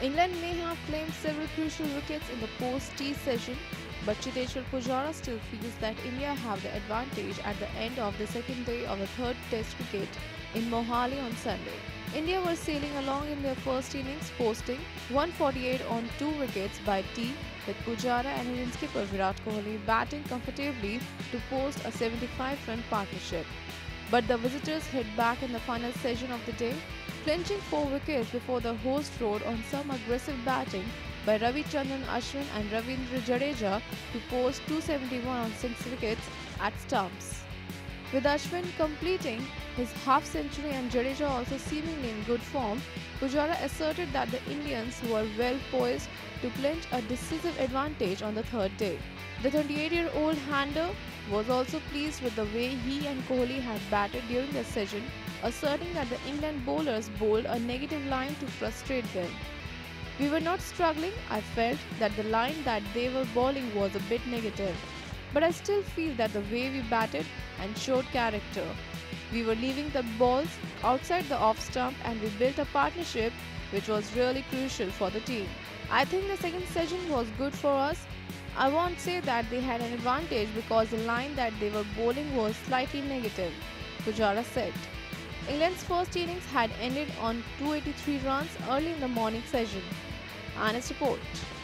England may have claimed several crucial wickets in the post-tea session, but Cheteshwar Pujara still feels that India have the advantage at the end of the second day of the third Test cricket in Mohali on Sunday. India were sailing along in their first innings, posting 148 on 2 wickets by tea, with Pujara and Indian skipper Virat Kohli batting comfortably to post a 75-run partnership. But the visitors hit back in the final session of the day, clinching 4 wickets before the host rode on some aggressive batting by Ravichandran Ashwin and Ravindra Jadeja to post 271 on 6 wickets at stumps. With Ashwin completing his half-century and Jadeja also seemingly in good form, Pujara asserted that the Indians were well poised to clinch a decisive advantage on the third day. The 28-year-old hander was also pleased with the way he and Kohli had batted during the session, asserting that the England bowlers bowled a negative line to frustrate them. We were not struggling. I felt that the line that they were bowling was a bit negative. But I still feel that the way we batted and showed character. We were leaving the balls outside the off stump and we built a partnership which was really crucial for the team. I think the second session was good for us. I won't say that they had an advantage because the line that they were bowling was slightly negative, Pujara said. England's first innings had ended on 283 runs early in the morning session. Honest report.